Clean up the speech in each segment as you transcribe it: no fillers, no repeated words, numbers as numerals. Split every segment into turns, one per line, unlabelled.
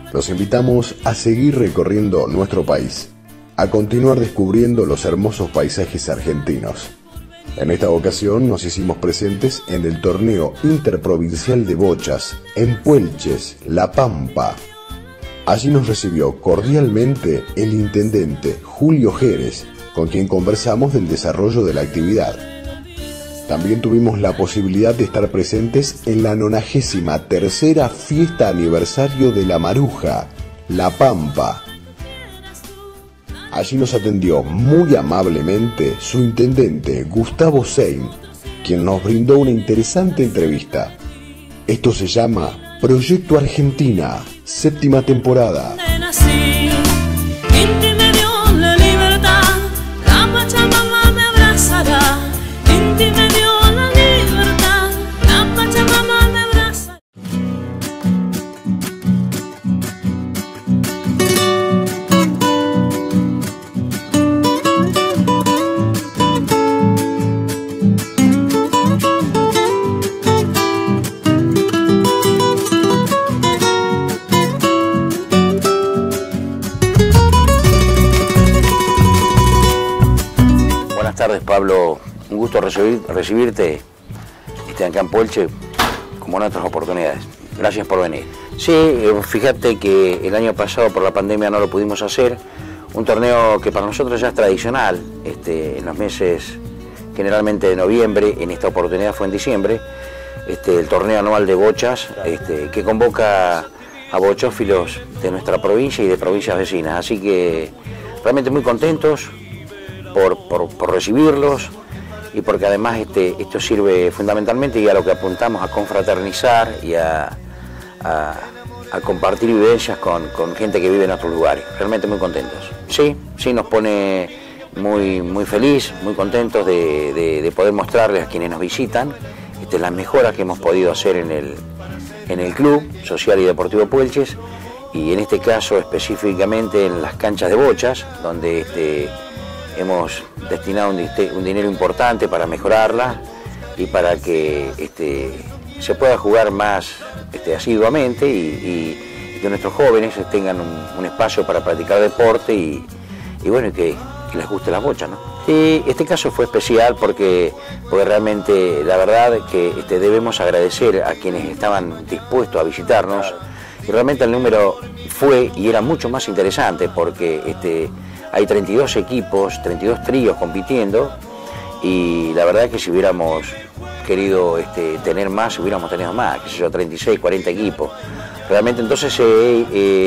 Los invitamos a seguir recorriendo nuestro país, a continuar descubriendo los hermosos paisajes argentinos. En esta ocasión nos hicimos presentes en el torneo interprovincial de bochas, en Puelches, La Pampa. Allí nos recibió cordialmente el intendente Julio Jerez, con quien conversamos del desarrollo de la actividad. También tuvimos la posibilidad de estar presentes en la 93ª fiesta aniversario de La Maruja, La Pampa. Allí nos atendió muy amablemente su intendente Gustavo Sein, quien nos brindó una interesante entrevista. Esto se llama Proyecto Argentina, 7ª temporada.
Buenas tardes, Pablo, un gusto recibirte acá en Puelche, como en otras oportunidades. Gracias por venir. Sí, fíjate que el año pasado por la pandemia no lo pudimos hacer, un torneo que para nosotros ya es tradicional, en los meses generalmente de noviembre, en esta oportunidad fue en diciembre, el torneo anual de bochas, que convoca a bochófilos de nuestra provincia y de provincias vecinas, así que realmente muy contentos por recibirlos y porque además esto sirve fundamentalmente y a lo que apuntamos a confraternizar y a compartir vivencias con gente que vive en otros lugares. Realmente muy contentos. Sí, nos pone muy feliz, muy contentos de poder mostrarles a quienes nos visitan las mejoras que hemos podido hacer en el Club Social y Deportivo Puelches y en este caso específicamente en las canchas de bochas, donde hemos destinado un dinero importante para mejorarla y para que se pueda jugar más asiduamente y que nuestros jóvenes tengan un espacio para practicar deporte y bueno, que les guste la bocha, ¿no? Y este caso fue especial porque realmente la verdad que debemos agradecer a quienes estaban dispuestos a visitarnos y realmente el número fue y era mucho más interesante porque hay 32 equipos, 32 tríos compitiendo y la verdad es que si hubiéramos querido tener más, hubiéramos tenido más, qué sé yo, 36, 40 equipos. Realmente entonces se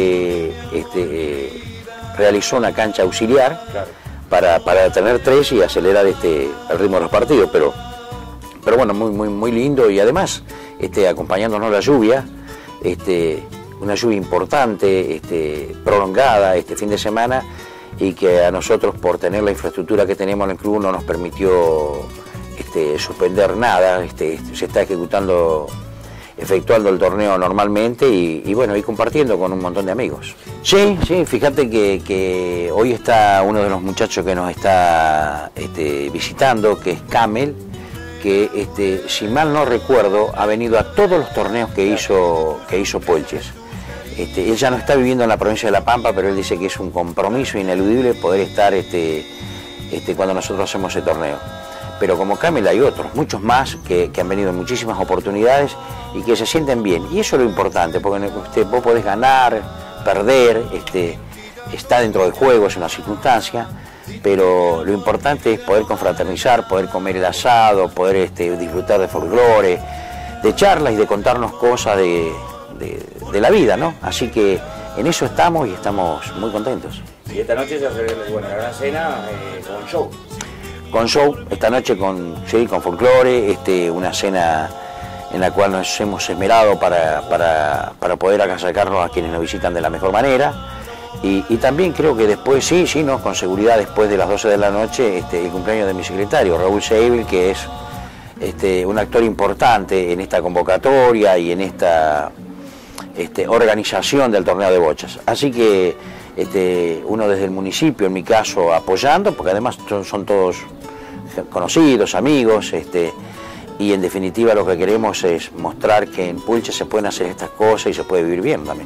realizó una cancha auxiliar para tener 3 y acelerar el ritmo de los partidos, pero bueno, muy lindo y además acompañándonos la lluvia, una lluvia importante, prolongada este fin de semana, y que a nosotros, por tener la infraestructura que tenemos en el club, no nos permitió suspender nada. Se está efectuando el torneo normalmente y bueno, y compartiendo con un montón de amigos. Sí, fíjate que hoy está uno de los muchachos que nos está visitando, que es Camel, que si mal no recuerdo ha venido a todos los torneos que hizo Puelches. Él ya no está viviendo en la provincia de La Pampa, pero él dice que es un compromiso ineludible poder estar cuando nosotros hacemos ese torneo. Pero como Camel hay otros, muchos más, que han venido en muchísimas oportunidades y que se sienten bien. Y eso es lo importante, porque vos podés ganar, perder, está dentro del juego, es una circunstancia, pero lo importante es poder confraternizar, poder comer el asado, poder disfrutar de folclore, de charlas y de contarnos cosas de la vida, ¿no? Así que en eso estamos y estamos muy contentos.
Y esta noche se hace la gran cena con show.
Con show, esta noche con folclore, una cena en la cual nos hemos esmerado para poder acercarnos a quienes nos visitan de la mejor manera. Y también creo que después, ¿no? Con seguridad después de las 12 de la noche, el cumpleaños de mi secretario, Raúl Seibel, que es un actor importante en esta convocatoria y en esta organización del torneo de bochas. Así que uno desde el municipio, en mi caso, apoyando, porque además son todos conocidos, amigos, y en definitiva lo que queremos es mostrar que en Puelche se pueden hacer estas cosas y se puede vivir bien también.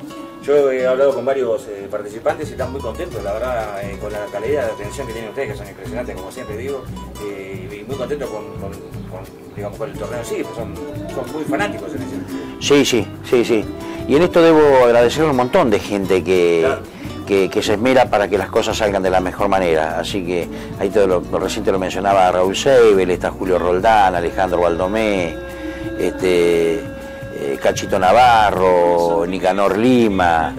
Yo he hablado con varios participantes y están muy contentos, la verdad, con la calidad de atención que tienen ustedes, que son impresionantes, como siempre digo, y muy contentos digamos, con el torneo en sí, pues son muy fanáticos en ese.
Sí. Y en esto debo agradecer a un montón de gente
Claro.
que se esmera para que las cosas salgan de la mejor manera. Así que ahí recién lo mencionaba Raúl Seibel, está Julio Roldán, Alejandro Baldomé, Cachito Navarro, Nicanor Lima,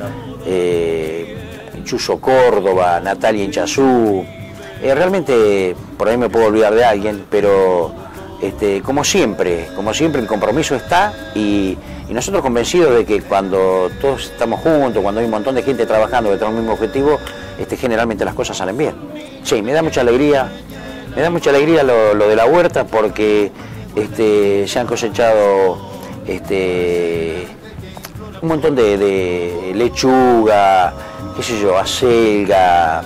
Chuso Córdoba, Natalia Inchazú. Realmente por ahí me puedo olvidar de alguien, pero como siempre el compromiso está y nosotros convencidos de que cuando todos estamos juntos, cuando hay un montón de gente trabajando detrás del mismo objetivo, generalmente las cosas salen bien. Sí, me da mucha alegría lo de la huerta porque se han cosechado un montón de lechuga, qué sé yo, acelga,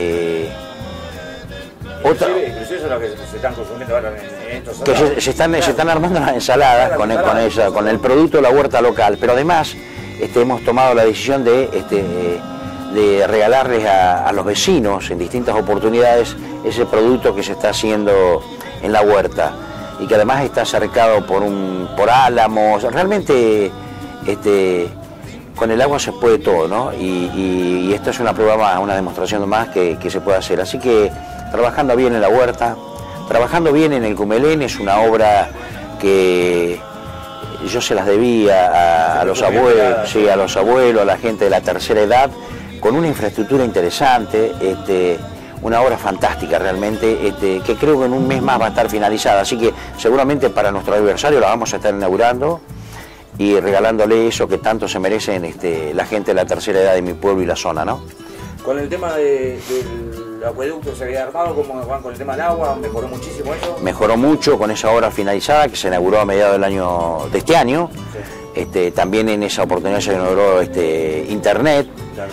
Inclusive son los que se están consumiendo ahora en estos
que
soldados.
se están armando las ensaladas con el producto de la huerta local, pero además hemos tomado la decisión de regalarles a los vecinos en distintas oportunidades ese producto que se está haciendo en la huerta y que además está cercado por álamos. Realmente con el agua se puede todo, ¿no? Y esto es una prueba más, una demostración más que se puede hacer. Así que trabajando bien en la huerta, trabajando bien en el Cumelén, es una obra que yo se las debía a los abuelos, sí, a los abuelos, a la gente de la tercera edad, con una infraestructura interesante, una obra fantástica realmente, que creo que en un mes más va a estar finalizada, así que seguramente para nuestro aniversario la vamos a estar inaugurando y regalándole eso que tanto se merecen la gente de la tercera edad de mi pueblo y la zona, ¿no?
Con el tema del acueducto se había armado, ¿cómo van con el tema del agua? ¿Mejoró muchísimo eso?
Mejoró mucho con esa obra finalizada que se inauguró a mediados de este año. Sí. También en esa oportunidad se inauguró internet.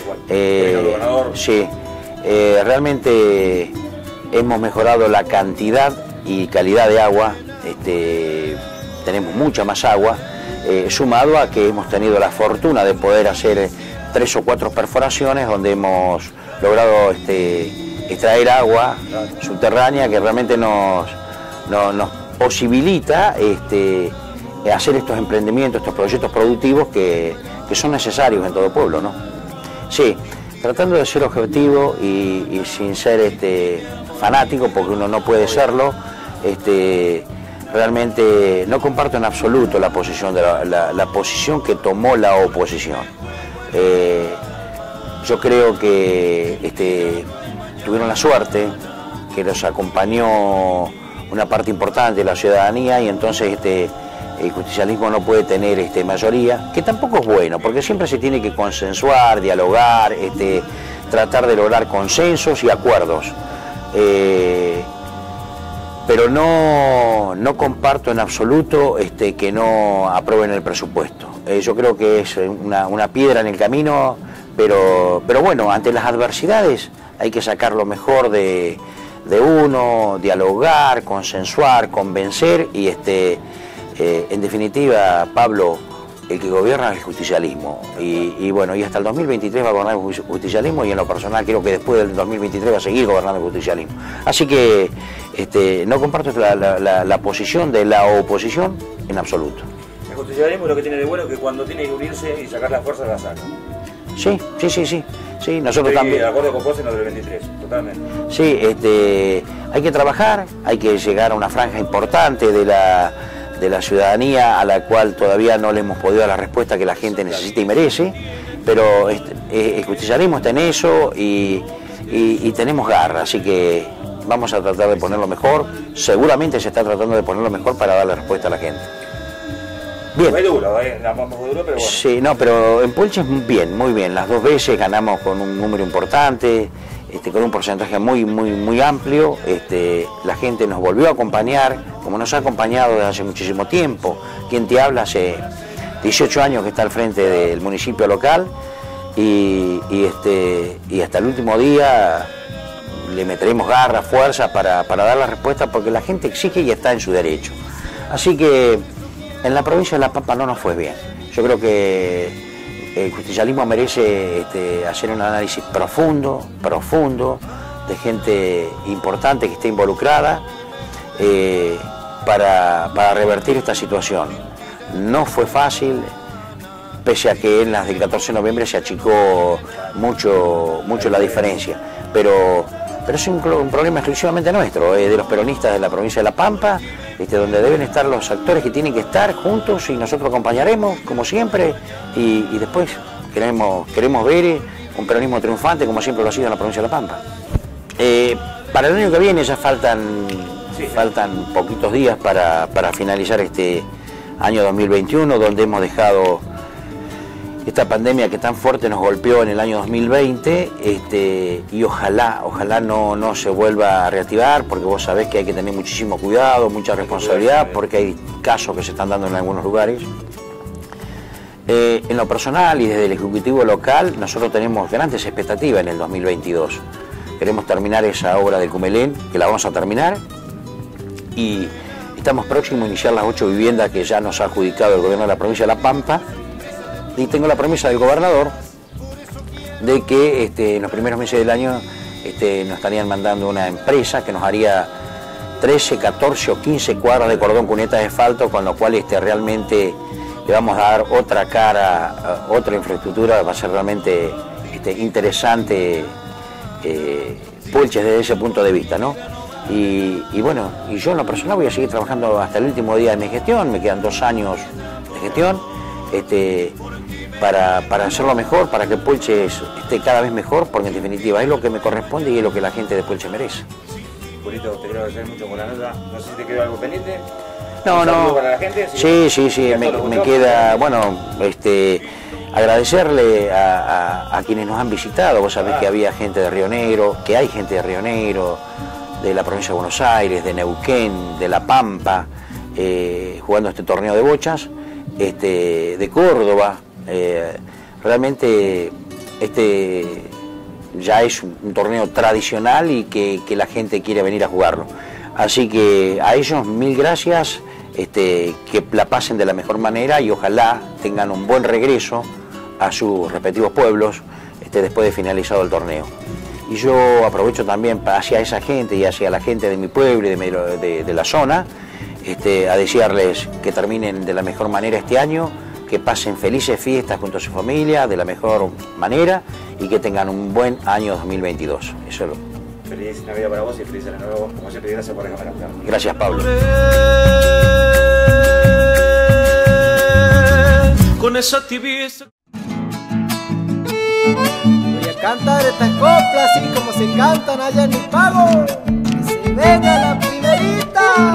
Sí, realmente hemos mejorado la cantidad y calidad de agua. Tenemos mucha más agua, sumado a que hemos tenido la fortuna de poder hacer 3 o 4 perforaciones donde hemos logrado extraer agua subterránea que realmente nos posibilita hacer estos emprendimientos, estos proyectos productivos que son necesarios en todo el pueblo, ¿no? Sí, tratando de ser objetivo y sin ser fanático, porque uno no puede serlo, realmente no comparto en absoluto la posición la posición que tomó la oposición. Yo creo que tuvieron la suerte que los acompañó una parte importante de la ciudadanía y entonces el justicialismo no puede tener mayoría, que tampoco es bueno, porque siempre se tiene que consensuar, dialogar, tratar de lograr consensos y acuerdos. Pero no comparto en absoluto que no aprueben el presupuesto. Yo creo que es una piedra en el camino, pero bueno, ante las adversidades hay que sacar lo mejor de uno, dialogar, consensuar, convencer y en definitiva, Pablo, el que gobierna es el justicialismo y bueno, y hasta el 2023 va a gobernar el justicialismo y en lo personal creo que después del 2023 va a seguir gobernando el justicialismo. Así que no comparto la posición de la oposición en absoluto.
El justicialismo lo que tiene de bueno es que cuando tiene que unirse y sacar las fuerzas la saca.
Sí, nosotros también.
De acuerdo con vos en lo del 23, totalmente.
Sí, hay que trabajar, hay que llegar a una franja importante de la ciudadanía a la cual todavía no le hemos podido dar la respuesta que la gente necesita y merece, pero el justicialismo está en eso y tenemos garra, así que vamos a tratar de ponerlo mejor. Seguramente se está tratando de ponerlo mejor para darle respuesta a la gente. Bien.
Muy duro, la más duro, pero bueno.
Sí, no, pero en Puelche bien, muy bien. Las 2 veces ganamos con un número importante, con un porcentaje muy amplio. La gente nos volvió a acompañar, como nos ha acompañado desde hace muchísimo tiempo. Quien te habla hace 18 años que está al frente del municipio local y hasta el último día le meteremos garra, fuerza para dar la respuesta porque la gente exige y está en su derecho. Así que en la provincia de La Pampa no nos fue bien. Yo creo que el justicialismo merece hacer un análisis profundo, de gente importante que esté involucrada para revertir esta situación. No fue fácil, pese a que en las del 14 de noviembre se achicó mucho la diferencia, pero es un problema exclusivamente nuestro, de los peronistas de la provincia de La Pampa, donde deben estar los actores que tienen que estar juntos, y nosotros acompañaremos, como siempre, y después queremos ver un peronismo triunfante, como siempre lo ha sido en la provincia de La Pampa. Para el año que viene ya faltan poquitos días para finalizar este año 2021, donde hemos dejado esta pandemia que tan fuerte nos golpeó en el año 2020, y ojalá no se vuelva a reactivar, porque vos sabés que hay que tener muchísimo cuidado, mucha responsabilidad, porque hay casos que se están dando en algunos lugares. En lo personal y desde el Ejecutivo local, nosotros tenemos grandes expectativas en el 2022. Queremos terminar esa obra del Cumelén, que la vamos a terminar, y estamos próximos a iniciar las 8 viviendas que ya nos ha adjudicado el gobierno de la provincia de La Pampa, y tengo la promesa del gobernador de que en los primeros meses del año nos estarían mandando una empresa que nos haría 13, 14 o 15 cuadras de cordón cuneta de asfalto, con lo cual realmente le vamos a dar otra cara, otra infraestructura. Va a ser realmente interesante Pulches desde ese punto de vista, ¿no? Y bueno, y yo en lo personal voy a seguir trabajando hasta el último día de mi gestión. Me quedan 2 años de gestión para hacerlo mejor, para que Pulches esté cada vez mejor, porque en definitiva es lo que me corresponde y es lo que la gente de Pulches merece.
Julito, te quiero agradecer mucho por la nota. No sé si te quedó algo pendiente.
No.
Para la gente,
sí, me queda, bueno, agradecerle a quienes nos han visitado. Vos sabés que había gente de Río Negro, que hay gente de Río Negro, de la provincia de Buenos Aires, de Neuquén, de La Pampa, jugando este torneo de bochas, de Córdoba. Realmente ya es un torneo tradicional y que la gente quiere venir a jugarlo. Así que a ellos 1000 gracias, que la pasen de la mejor manera y ojalá tengan un buen regreso a sus respectivos pueblos después de finalizado el torneo. Y yo aprovecho también hacia esa gente y hacia la gente de mi pueblo y de la zona, a desearles que terminen de la mejor manera este año, que pasen felices fiestas junto a su familia de la mejor manera y que tengan un buen año 2022. Eso es lo.
Feliz Navidad para vos y feliz año nuevo. Como siempre, gracias por dejarme hablar.
Gracias, Pablo.
Con esa tibieza.
Voy a cantar estas coplas así como se cantan allá en mi pago. Que se venga la primerita.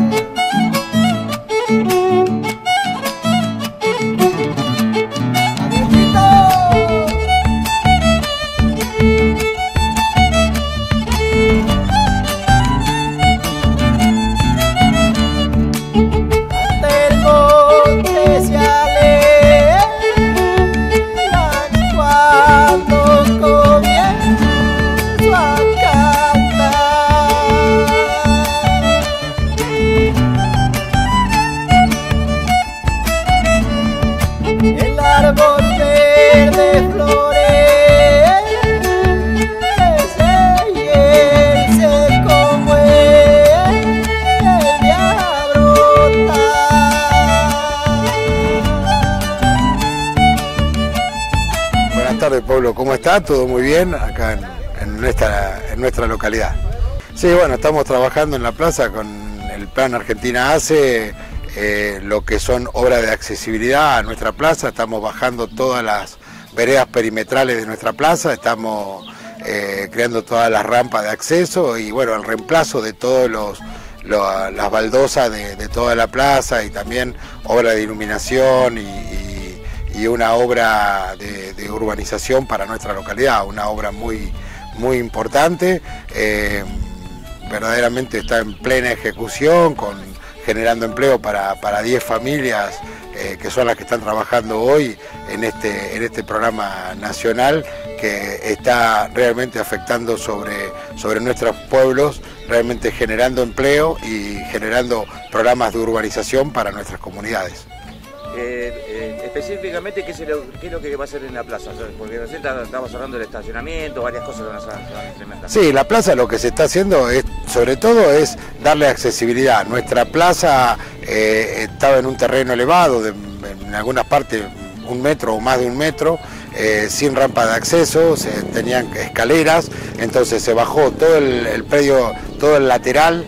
Pablo, ¿cómo está? ¿Todo muy bien acá en nuestra localidad? Sí, bueno, estamos trabajando en la plaza con el Plan Argentina Hace, lo que son obras de accesibilidad a nuestra plaza. Estamos bajando todas las veredas perimetrales de nuestra plaza, estamos creando todas las rampas de acceso y bueno, el reemplazo de todas las baldosas de toda la plaza y también obra de iluminación y una obra de urbanización para nuestra localidad, una obra muy importante, verdaderamente está en plena ejecución, generando empleo para 10 familias que son las que están trabajando hoy en este programa nacional que está realmente afectando sobre nuestros pueblos, realmente generando empleo y generando programas de urbanización para nuestras comunidades.
Específicamente, ¿qué es lo que va a hacer en la plaza? Porque recién estamos hablando del estacionamiento, varias cosas que se van a implementar.
Sí, la plaza lo que se está haciendo es, sobre todo, es darle accesibilidad. Nuestra plaza estaba en un terreno elevado, en algunas partes 1 metro o más de 1 metro, sin rampa de acceso, tenían escaleras, entonces se bajó todo el predio, todo el lateral,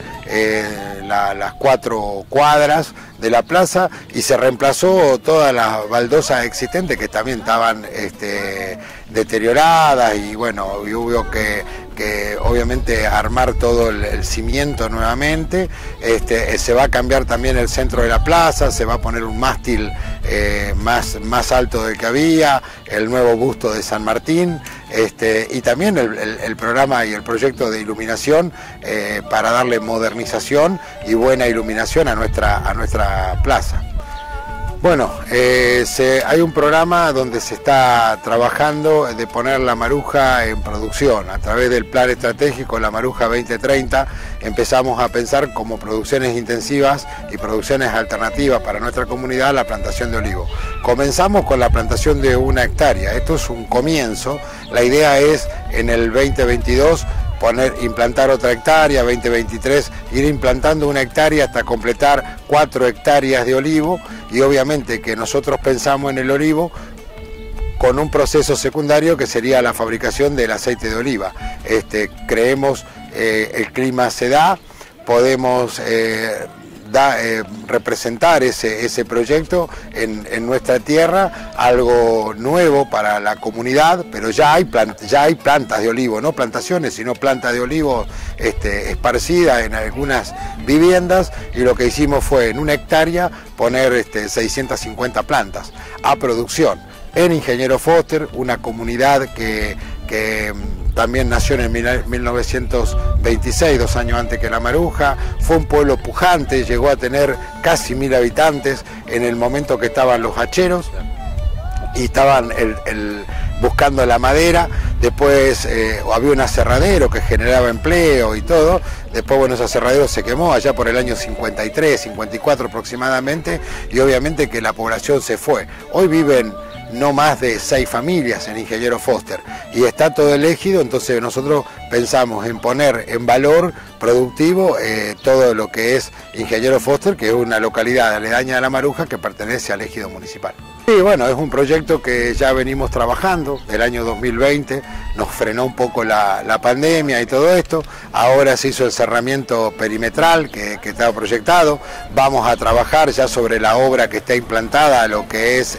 las 4 cuadras de la plaza, y se reemplazó todas las baldosas existentes que también estaban deterioradas, y bueno, hubo que obviamente armar todo el cimiento nuevamente. Se va a cambiar también el centro de la plaza, se va a poner un mástil más alto del que había, el nuevo busto de San Martín, y también el programa y el proyecto de iluminación para darle modernización y buena iluminación a nuestra plaza. Bueno, hay un programa donde se está trabajando de poner la Maruja en producción. A través del plan estratégico La Maruja 2030 empezamos a pensar como producciones intensivas y producciones alternativas para nuestra comunidad la plantación de olivo. Comenzamos con la plantación de 1 hectárea, esto es un comienzo. La idea es en el 2022 implantar otra hectárea, 2023 ir implantando 1 hectárea hasta completar 4 hectáreas de olivo, y obviamente que nosotros pensamos en el olivo con un proceso secundario que sería la fabricación del aceite de oliva. Creemos el clima se da, podemos representar ese proyecto en nuestra tierra, algo nuevo para la comunidad, pero ya hay plantas de olivo, no plantaciones, sino plantas de olivo esparcidas en algunas viviendas, y lo que hicimos fue en 1 hectárea poner 650 plantas a producción en Ingeniero Foster, una comunidad que también nació en 1926, 2 años antes que La Maruja. Fue un pueblo pujante, llegó a tener casi 1000 habitantes en el momento que estaban los hacheros y estaban buscando la madera. Después había un aserradero que generaba empleo y todo. Después, bueno, ese aserradero se quemó allá por el año 53, 54 aproximadamente, y obviamente que la población se fue. Hoy viven no más de 6 familias en Ingeniero Foster y está todo el ejido, entonces nosotros pensamos en poner en valor productivo todo lo que es Ingeniero Foster, que es una localidad aledaña de La Maruja que pertenece al ejido municipal. Y bueno, es un proyecto que ya venimos trabajando del año 2020, nos frenó un poco la pandemia y todo esto, ahora se hizo el cerramiento perimetral que estaba proyectado, vamos a trabajar ya sobre la obra que está implantada, lo que es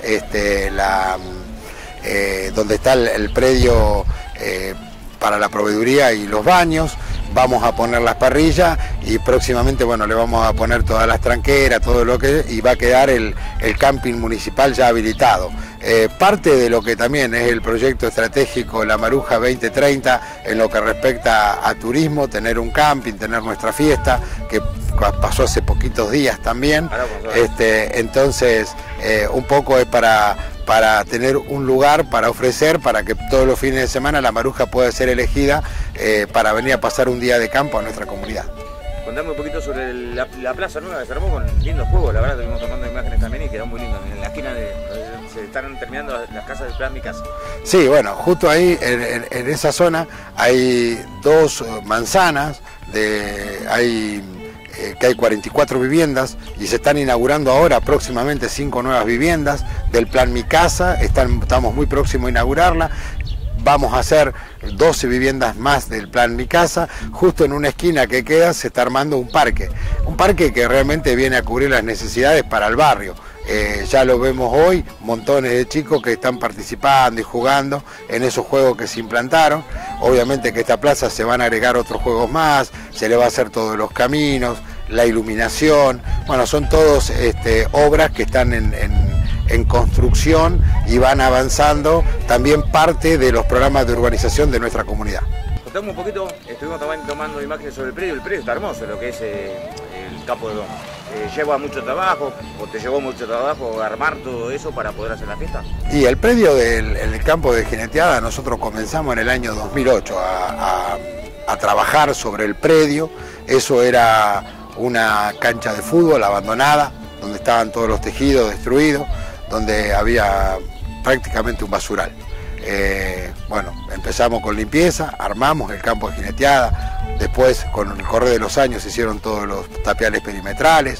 donde está el predio para la proveeduría y los baños. Vamos a poner las parrillas y próximamente, bueno, le vamos a poner todas las tranqueras, todo lo que, y va a quedar el camping municipal ya habilitado. Parte de lo que también es el proyecto estratégico La Maruja 2030 en lo que respecta a turismo, tener un camping, tener nuestra fiesta, que pasó hace poquitos días también. Entonces, un poco es para tener un lugar para ofrecer, para que todos los fines de semana La Maruja pueda ser elegida para venir a pasar un día de campo a nuestra comunidad.
Contame un poquito sobre la plaza nueva que se armó con lindos juegos, la verdad estuvimos tomando imágenes también y quedó muy lindo. En la esquina se están terminando las casas del plan Mi Casa.
Sí, bueno, justo ahí en esa zona hay 2 manzanas, que hay 44 viviendas y se están inaugurando ahora próximamente 5 nuevas viviendas del plan Mi Casa, estamos muy próximos a inaugurarla. Vamos a hacer 12 viviendas más del plan Mi Casa. Justo en una esquina que queda se está armando un parque que realmente viene a cubrir las necesidades para el barrio. Ya lo vemos hoy, montones de chicos que están participando y jugando en esos juegos que se implantaron. Obviamente que a esta plaza se van a agregar otros juegos más, se le va a hacer todos los caminos, la iluminación. Bueno, son todos obras que están en construcción y van avanzando, también parte de los programas de urbanización de nuestra comunidad.
Contame un poquito, estuvimos tomando imágenes sobre el predio está hermoso, lo que es el campo de Domo. ¿Lleva mucho trabajo o te llevó mucho trabajo armar todo eso para poder hacer la fiesta?
Y el predio del campo de jineteada, nosotros comenzamos en el año 2008 a trabajar sobre el predio. Eso era una cancha de fútbol abandonada, donde estaban todos los tejidos destruidos, donde había prácticamente un basural. Bueno, empezamos con limpieza, armamos el campo de jineteada, después con el correr de los años se hicieron todos los tapiales perimetrales,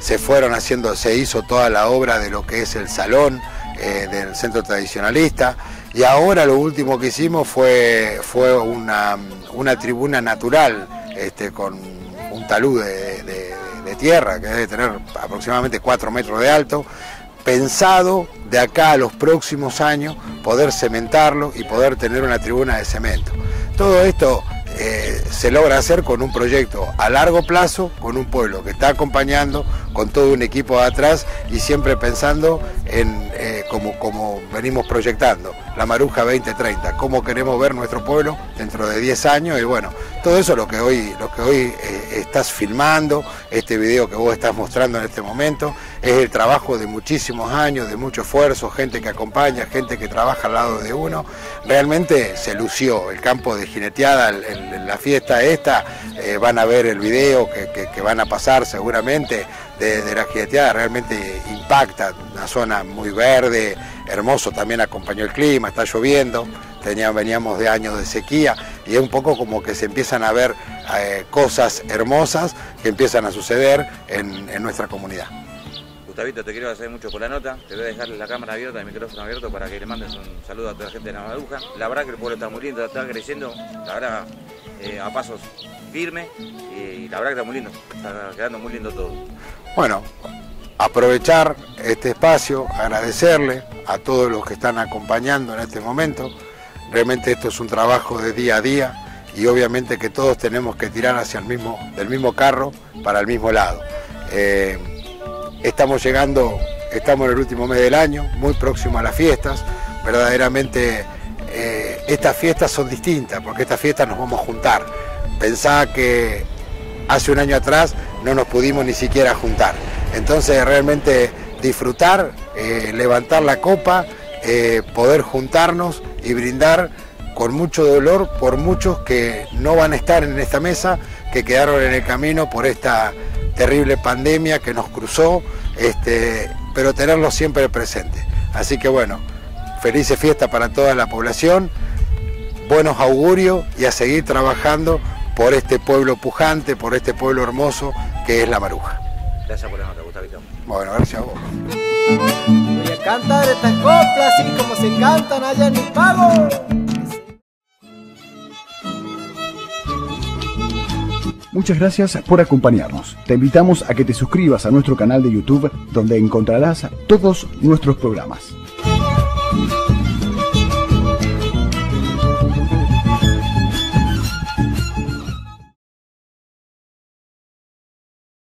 se hizo toda la obra de lo que es el salón del centro tradicionalista, y ahora lo último que hicimos fue una tribuna natural con un talud de tierra que debe tener aproximadamente 4 metros de alto, pensado de acá a los próximos años poder cementarlo y poder tener una tribuna de cemento. Todo esto se logra hacer con un proyecto a largo plazo, con un pueblo que está acompañando, con todo un equipo de atrás y siempre pensando en como venimos proyectando, la Maruja 2030, cómo queremos ver nuestro pueblo dentro de 10 años y bueno, todo eso lo que hoy estás filmando, este video que vos estás mostrando en este momento, es el trabajo de muchísimos años, de mucho esfuerzo, gente que acompaña, gente que trabaja al lado de uno. Realmente se lució el campo de jineteada en la fiesta esta, van a ver el video que van a pasar seguramente de la jineteada, realmente impacta, una zona muy verde, hermoso, también acompañó el clima, está lloviendo, veníamos de años de sequía y es un poco como que se empiezan a ver cosas hermosas que empiezan a suceder en nuestra comunidad.
Gustavito, te quiero agradecer mucho por la nota, te voy a dejar la cámara abierta, el micrófono abierto para que le mandes un saludo a toda la gente de la Maruja. La verdad que el pueblo está muy lindo, está creciendo, la verdad a pasos firmes y la verdad que está muy lindo, está quedando muy lindo todo.
Bueno, aprovechar este espacio, agradecerle a todos los que están acompañando en este momento. Realmente esto es un trabajo de día a día y obviamente que todos tenemos que tirar hacia del mismo carro para el mismo lado. Estamos en el último mes del año, muy próximo a las fiestas. Verdaderamente estas fiestas son distintas porque estas fiestas nos vamos a juntar. Pensá que hace un año atrás no nos pudimos ni siquiera juntar. Entonces realmente disfrutar, levantar la copa, poder juntarnos y brindar con mucho dolor por muchos que no van a estar en esta mesa, que quedaron en el camino por esta terrible pandemia que nos cruzó, pero tenerlos siempre presentes. Así que bueno, felices fiestas para toda la población, buenos augurios y a seguir trabajando por este pueblo pujante, por este pueblo hermoso que es la Maruja.
Gracias por la nota, Gustavito.
Bueno, gracias a vos.
Voy a cantar estas coplas así como se cantan allá en el pago.
Muchas gracias por acompañarnos. Te invitamos a que te suscribas a nuestro canal de YouTube donde encontrarás todos nuestros programas.